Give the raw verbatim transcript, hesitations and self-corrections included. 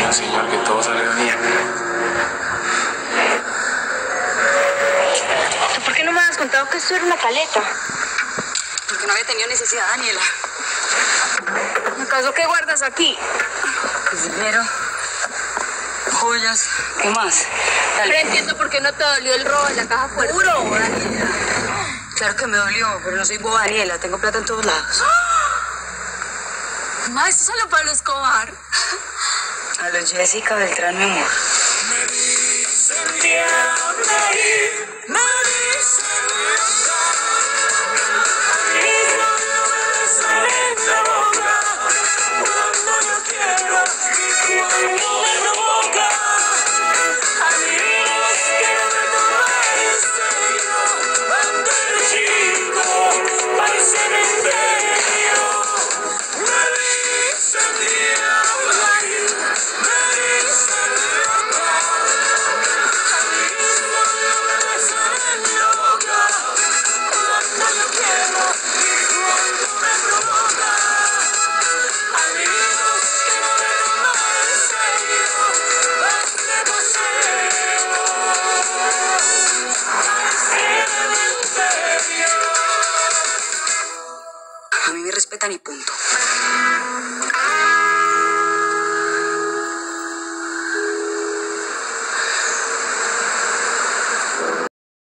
mío, señor, que todo salga bien. ¿Tú por qué no me has contado que esto era una caleta? Porque no había tenido necesidad, Daniela. ¿Acaso qué guardas aquí? Pues dinero, joyas, ¿qué más? Dale. Pero entiendo por qué no te dolió el robo en la caja fuerte. ¡Puro, Daniela! Claro que me dolió, pero no soy boba, Daniela. Tengo plata en todos lados. Ma, esto solo Pablo Escobar. A lo Jessica Beltrán, mi amor. Me dicen diabla y me dicen loca. A mí no me sale en la boca cuando yo quiero y cuando me provoca. Amigos que no me toman en serio van del chico al cementerio. Me dicen diabla y me dicen loca. A mí no me sale en la boca cuando yo quiero y cuando me provoca. Amigos que no me toman en serio van de paseo al cementerio. A mí me respetan y punto.